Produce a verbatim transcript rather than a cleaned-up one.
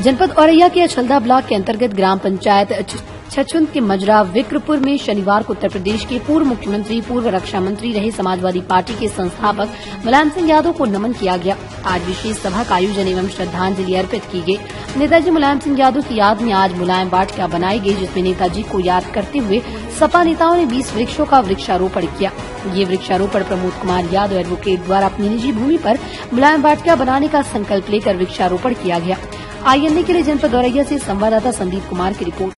जनपद औरैया के अछलदा ब्लॉक के अंतर्गत ग्राम पंचायत छछुंद के मजरा विक्रपुर में शनिवार को उत्तर प्रदेश के पूर्व मुख्यमंत्री पूर्व रक्षा मंत्री रहे समाजवादी पार्टी के संस्थापक मुलायम सिंह यादव को नमन किया गया। आज विशेष सभा का आयोजन एवं श्रद्धांजलि अर्पित की गई। नेताजी मुलायम सिंह यादव की याद में आज मुलायम वाटिका बनाई गई, जिसमें नेताजी को याद करते हुए सपा नेताओं ने बीस वृक्षों का वृक्षारोपण किया। ये वृक्षारोपण प्रमोद कुमार यादव एडवोकेट द्वारा अपनी निजी भूमि पर मुलायम वाटिका बनाने का संकल्प लेकर वृक्षारोपण किया गया। आई एन ए के लिए जनपद औरैया से संवाददाता संदीप कुमार की रिपोर्ट।